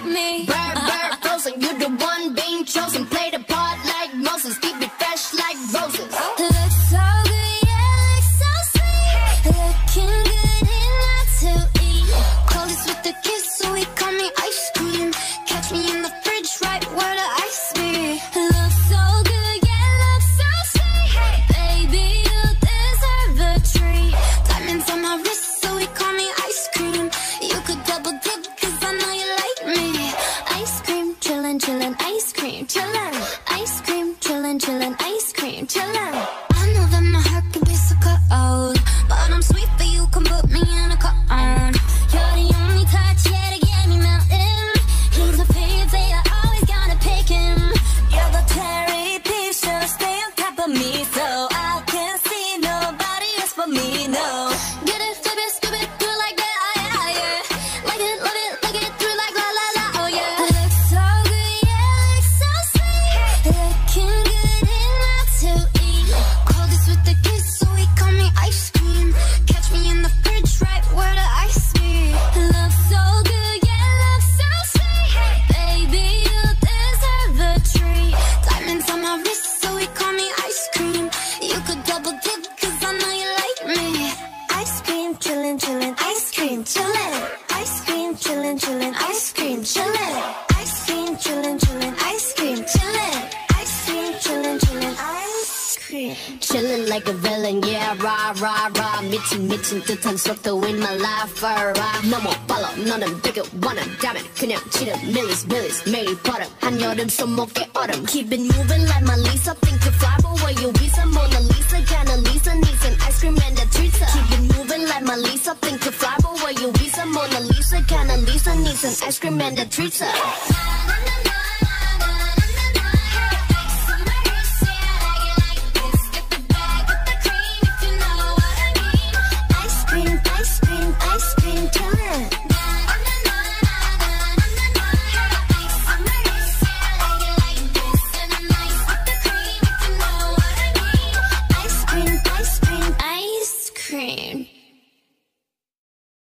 me. Bird, frozen, you the one being chosen. Play the part like Moses, keep it fresh like roses. Looks so good, yeah, looks so sweet. Looking good enough to eat. Coldest with the kiss, so he call me ice cream. Catch me in the fridge, right where the ice be. Looks so good, yeah, looks so sweet. Baby, you deserve a treat. Diamonds on my wrist, so he call me ice cream. You could double dip, cause I know you like me. Ice cream, chillin', chillin', ice cream, chillin'. Ice cream, chillin', chillin', ice cream, chillin'. I know that my heart can be so cold, but I'm sweet for you, come put me in a cone. You're the only touch, yeah, to get me melting. He's a favorite, I always gotta pick him. You're the cherry piece, should stay on top of me, so I can't see nobody else but me, no. Get it, flip it, scoop it, do it like that, oh yeah, yeah. Like it, love it, like it, do it like la la la, oh yeah. Looks so good, yeah, looks so sweet. Looking good enough to eat. Coldest with the kiss, so he call me ice cream. Catch me in the fridge, right where the ice be. Looks so good, yeah, looks so sweet. Baby, you deserve a treat. Diamonds on my wrist, so he call me ice cream. You could double dip, cause I know you like me. Ice cream, chillin', chillin', ice cream, chillin'. Ice cream, chillin', chillin', ice cream, chillin'. Ice cream, chillin', chillin', ice cream, chillin'. Ice cream, chillin', chillin', ice cream. Chillin' like a villain, yeah, rah, rah, rah. 미친 듯한 속도 in my life, rah. 너무 빨라, 너는 되게 원한 다면 그냥 치는 millies, 매일 버릇. 한여름 손목에 얼음. Keep it moving like my Lisa. Think to fly, but where you visa? Mona Lisa, kinda Lisa needs an ice cream and a treat. Keep it moving like my Lisa. Think to fly, but where you visa? Mona Lisa, kinda Lisa needs an ice cream and a treat.